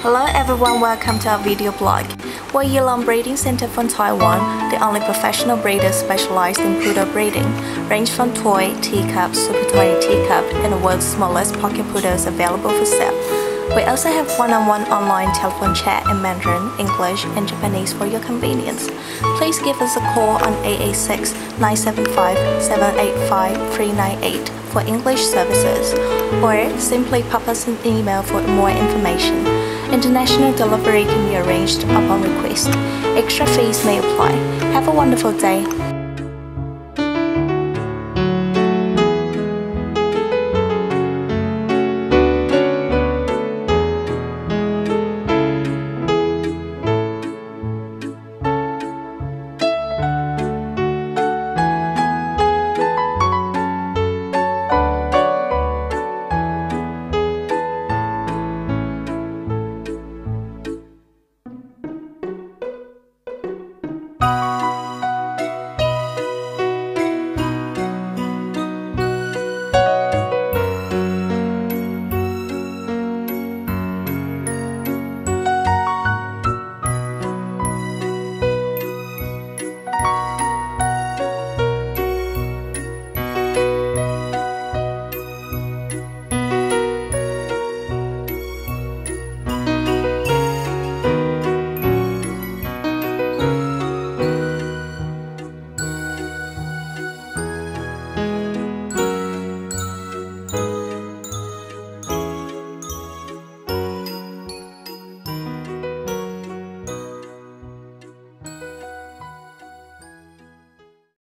Hello everyone, welcome to our video blog. We're YouLong Breeding Center from Taiwan, the only professional breeder specialized in poodle breeding, range from toy, teacup, super tiny teacup, and the world's smallest pocket poodles available for sale. We also have one-on-one online telephone chat in Mandarin, English, and Japanese for your convenience. Please give us a call on 886-975-785-398 for English services, or simply pop us an email for more information. International delivery can be arranged upon request. Extra fees may apply. Have a wonderful day.